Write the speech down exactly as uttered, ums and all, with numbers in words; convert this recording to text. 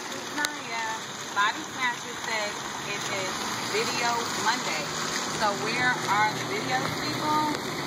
is Naya. Bobby Snatcher said it is Video Monday. So where are the videos, people?